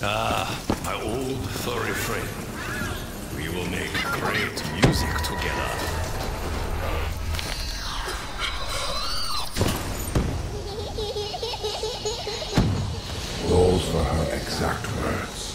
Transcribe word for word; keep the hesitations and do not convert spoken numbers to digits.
Ah, my old furry friend. We will make great music together. Those were her exact words.